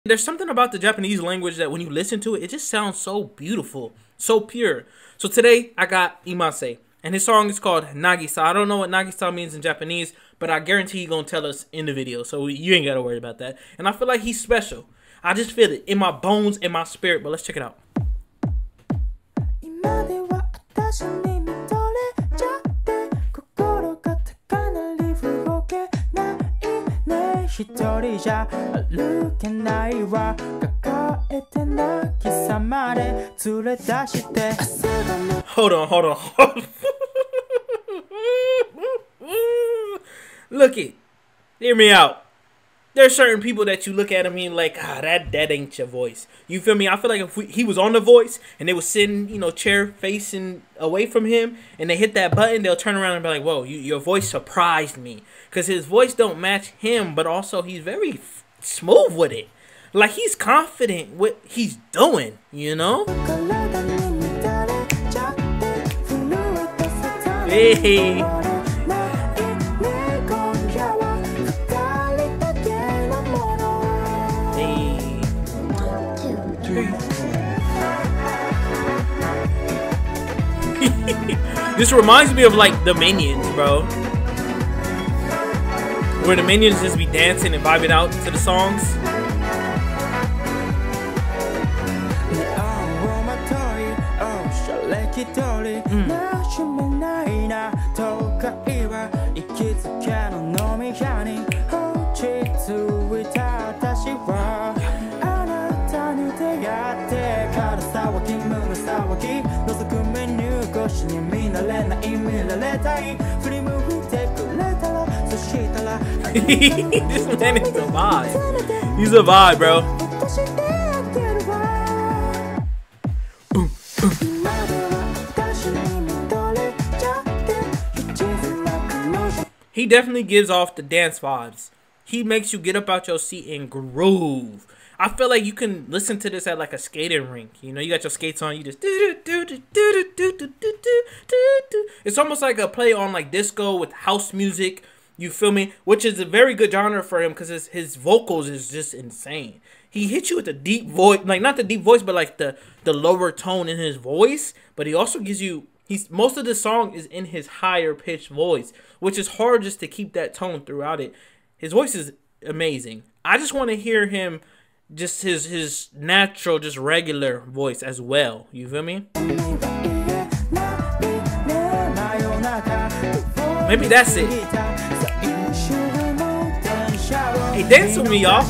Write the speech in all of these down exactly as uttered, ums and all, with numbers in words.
There's something about the Japanese language that when you listen to it, it just sounds so beautiful, so pure. So today I got Imase, and his song is called Nagisa. I don't know what Nagisa means in Japanese, but I guarantee he's gonna tell us in the video, so you ain't gotta worry about that. And I feel like he's special. I just feel it in my bones, in my spirit. But let's check it out. Hold on, hold on, hold on. Look it. Hear me out. There's certain people that you look at and mean like, ah, that that ain't your voice. You feel me? I feel like if we, he was on The Voice and they was sitting, you know, chair facing away from him, and they hit that button, they'll turn around and be like, whoa, you, your voice surprised me. Because his voice don't match him, but also he's very f smooth with it. Like, he's confident with what he's doing, you know? Hey. This reminds me of like the Minions, bro. Where the Minions just be dancing and vibing out to the songs. Mm. This man is a vibe. He's a vibe, bro. He definitely gives off the dance vibes. He makes you get up out your seat and groove. I feel like you can listen to this at like a skating rink. You know, you got your skates on, you just do do do do do do do do. It's almost like a play on like disco with house music. You feel me? Which is a very good genre for him because his his vocals is just insane. He hits you with the deep voice, like not the deep voice, but like the the lower tone in his voice. But he also gives you he's most of the song is in his higher pitched voice, which is hard just to keep that tone throughout it. His voice is amazing. I just want to hear him. Just his his natural, just regular voice as well. You feel me? Maybe that's it. Hey, dance with me, y'all.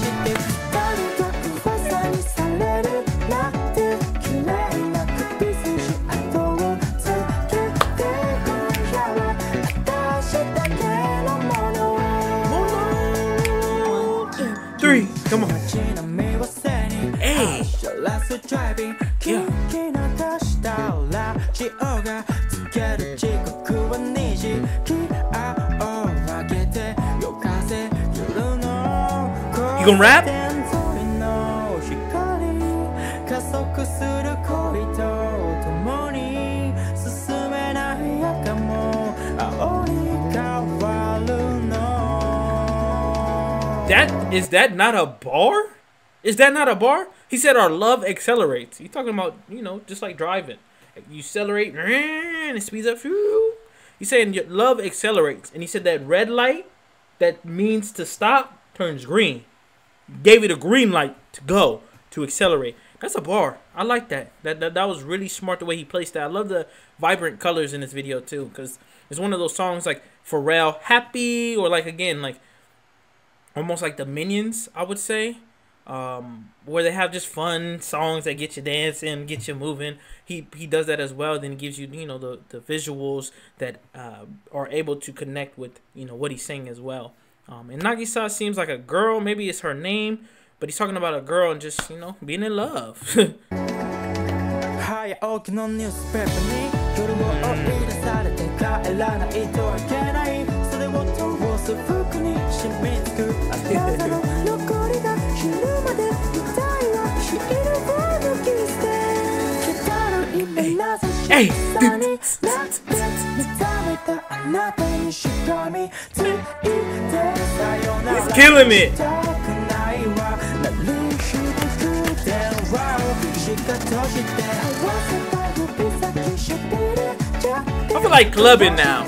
Three, come on. Hey. Yeah. You gonna rap? That is that not a bar? Is that not a bar? He said our love accelerates. He's talking about, you know, just like driving. You accelerate and it speeds up. He's saying your love accelerates. And he said that red light that means to stop turns green. Gave it a green light to go, to accelerate. That's a bar. I like that. That, that, that was really smart the way he placed that. I love the vibrant colors in this video too. Because it's one of those songs like Pharrell, Happy, or like, again, like almost like the Minions, I would say. Um, where they have just fun songs that get you dancing, get you moving. He he does that as well. Then he gives you, you know, the, the visuals that uh, are able to connect with, you know, what he's saying as well. Um, and Nagisa seems like a girl. Maybe it's her name. But he's talking about a girl and just, you know, being in love. Hey! He's killing it! I feel like clubbing now.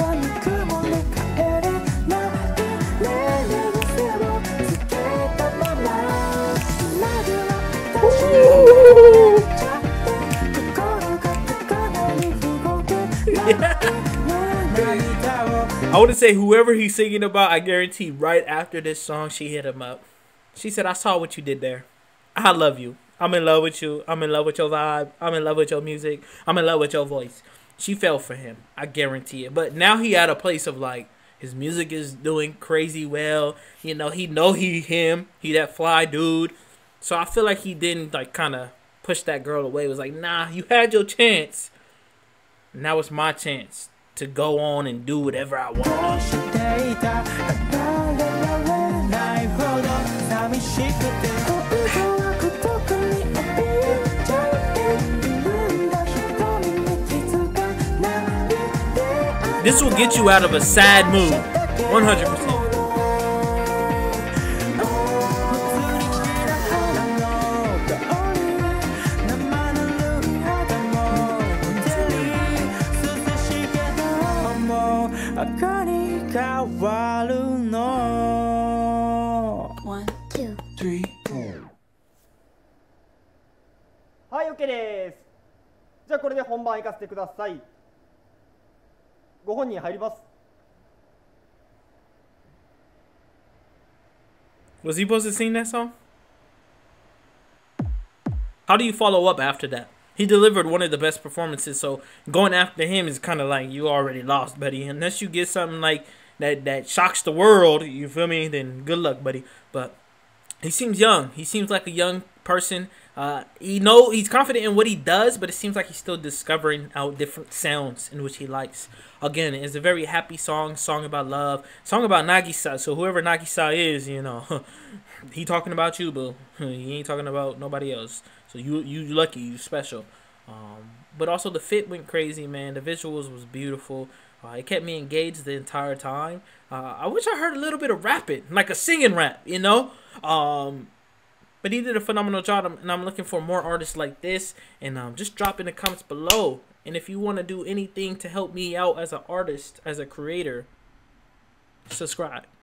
I wouldn't say whoever he's singing about, I guarantee right after this song, she hit him up. She said, I saw what you did there. I love you. I'm in love with you. I'm in love with your vibe. I'm in love with your music. I'm in love with your voice. She fell for him. I guarantee it. But now he at a place of like, his music is doing crazy well. You know, he know he him. He that fly dude. So I feel like he didn't like kind of push that girl away. It was like, nah, you had your chance. Now it's my chance to go on and do whatever I want. This will get you out of a sad mood, one hundred percent. One, two, three, four. はい、OK です。じゃあこれで本番行かせてください。ご本人入ります。 Was he supposed to sing that song? How do you follow up after that? He delivered one of the best performances, so going after him is kind of like you already lost, buddy. Unless you get something like that that shocks the world, you feel me? Then good luck, buddy. But he seems young. He seems like a young person. Uh, he know he's confident in what he does, but it seems like he's still discovering out different sounds in which he likes. Again, it's a very happy song, song about love, song about Nagisa. So whoever Nagisa is, you know, he talking about you, but he ain't talking about nobody else. So you you lucky, you special. Um, but also the fit went crazy, man. The visuals was beautiful. Uh, it kept me engaged the entire time. Uh, I wish I heard a little bit of rapping, like a singing rap, you know. Um, But he did a phenomenal job, and I'm looking for more artists like this. And um, just drop in the comments below. And if you want to do anything to help me out as an artist, as a creator, subscribe.